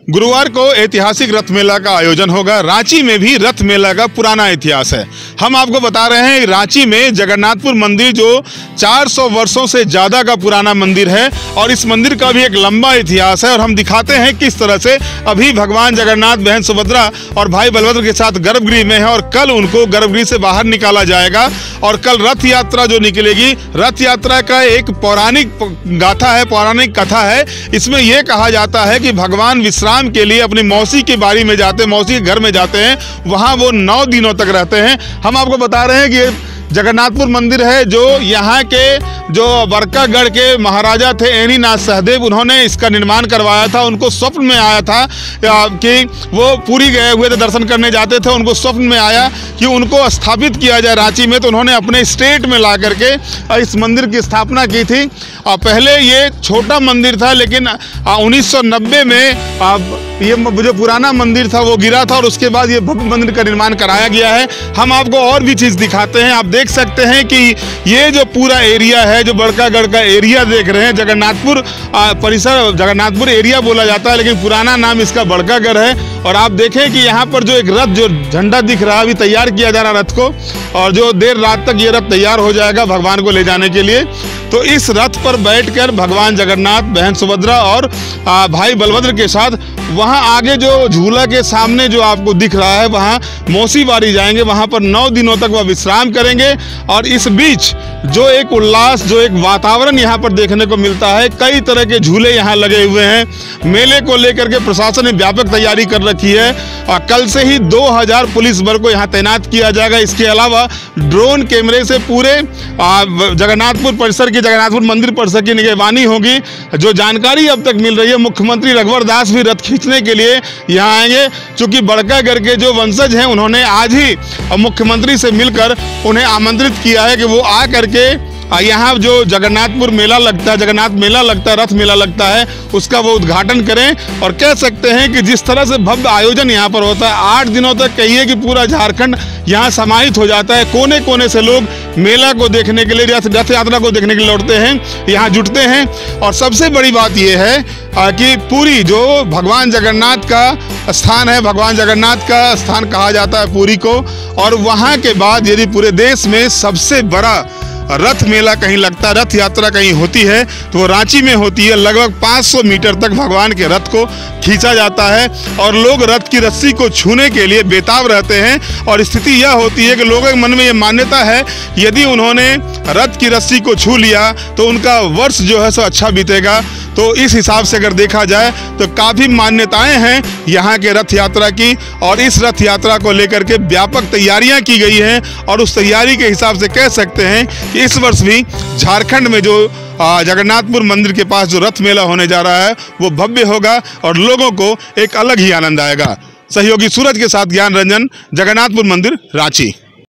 गुरुवार को ऐतिहासिक रथ मेला का आयोजन होगा। रांची में भी रथ मेला का पुराना इतिहास है। हम आपको बता रहे हैं रांची में जगन्नाथपुर मंदिर जो 400 वर्षों से ज़्यादा का पुराना मंदिर है और इस मंदिर का भी एक लंबा इतिहास है और हम दिखाते हैं किस तरह से अभी भगवान जगन्नाथ, बहन सुभद्रा और भाई बलभद्र के साथ गर्भगृह में है और कल उनको गर्भगृह से बाहर निकाला जाएगा और कल रथ यात्रा जो निकलेगी, रथ यात्रा का एक पौराणिक गाथा है, पौराणिक कथा है। इसमें यह कहा जाता है कि भगवान विश्राम के लिए अपनी मौसी के बाड़ी में जाते हैं, मौसी के घर में जाते हैं, वहां वो 9 दिनों तक रहते हैं। हम आपको बता रहे हैं कि जगन्नाथपुर मंदिर है जो यहाँ के जो बरकागढ़ के महाराजा थे ऐनीनाथ सहदेव, उन्होंने इसका निर्माण करवाया था। उनको स्वप्न में आया था कि वो पूरी गए हुए थे, दर्शन करने जाते थे, उनको स्वप्न में आया कि उनको स्थापित किया जाए रांची में, तो उन्होंने अपने स्टेट में ला करके इस मंदिर की स्थापना की थी। पहले ये छोटा मंदिर था लेकिन 1990 में ये जो पुराना मंदिर था वो गिरा था और उसके बाद ये भव्य मंदिर का निर्माण कराया गया है। हम आपको और भी चीज़ दिखाते हैं। आप देख सकते हैं कि ये जो पूरा एरिया है, जो बरकागढ़ का एरिया देख रहे हैं, जगन्नाथपुर परिसर, जगन्नाथपुर एरिया बोला जाता है लेकिन पुराना नाम इसका बरकागढ़ है। और आप देखें कि यहाँ पर जो एक रथ, जो झंडा दिख रहा है, अभी तैयार किया जा रहा है रथ को और जो देर रात तक ये रथ तैयार हो जाएगा भगवान को ले जाने के लिए। तो इस रथ पर बैठकर भगवान जगन्नाथ, बहन सुभद्रा और भाई बलभद्र के साथ वहाँ आगे जो झूला के सामने जो आपको दिख रहा है वहाँ मौसी बाड़ी जाएंगे, वहाँ पर 9 दिनों तक वह विश्राम करेंगे। और इस बीच जो एक उल्लास, जो एक वातावरण यहाँ पर देखने को मिलता है, कई तरह के झूले यहाँ लगे हुए हैं। मेले को लेकर के प्रशासन ने व्यापक तैयारी कर रखी है और कल से ही 2000 पुलिस बल को यहाँ तैनात किया जाएगा। इसके अलावा ड्रोन कैमरे से पूरे जगन्नाथपुर परिसर की, जगन्नाथपुर मंदिर परिसर की निगरानी होगी। जो जानकारी अब तक मिल रही है, मुख्यमंत्री रघुवर दास भी रथ खींचने के लिए यहाँ आएंगे, क्योंकि बरकागढ़ के जो वंशज हैं उन्होंने आज ही मुख्यमंत्री से मिलकर उन्हें आमंत्रित किया है कि वो आ करके यहाँ जो जगन्नाथपुर मेला लगता है, जगन्नाथ मेला लगता है, रथ मेला लगता है, उसका वो उद्घाटन करें। और कह सकते हैं कि जिस तरह से भव्य आयोजन यहाँ पर होता है, 8 दिनों तक कहिए कि पूरा झारखंड यहाँ समाहित हो जाता है। कोने कोने से लोग मेला को देखने के लिए, रथ यात्रा को देखने के लिए लौटते हैं, यहाँ जुटते हैं। और सबसे बड़ी बात यह है कि पूरी जो भगवान जगन्नाथ का स्थान है, भगवान जगन्नाथ का स्थान कहा जाता है पुरी को, और वहाँ के बाद यदि पूरे देश में सबसे बड़ा रथ मेला कहीं लगता है, रथ यात्रा कहीं होती है तो वो रांची में होती है। लगभग 500 मीटर तक भगवान के रथ को खींचा जाता है और लोग रथ की रस्सी को छूने के लिए बेताब रहते हैं। और स्थिति यह होती है कि लोगों के मन में ये मान्यता है यदि उन्होंने रथ की रस्सी को छू लिया तो उनका वर्ष जो है सो अच्छा बीतेगा। तो इस हिसाब से अगर देखा जाए तो काफ़ी मान्यताएं हैं यहाँ के रथ यात्रा की और इस रथ यात्रा को लेकर के व्यापक तैयारियां की गई हैं। और उस तैयारी के हिसाब से कह सकते हैं कि इस वर्ष भी झारखंड में जो जगन्नाथपुर मंदिर के पास जो रथ मेला होने जा रहा है वो भव्य होगा और लोगों को एक अलग ही आनंद आएगा। सहयोगी सूरज के साथ ज्ञान रंजन, जगन्नाथपुर मंदिर, रांची।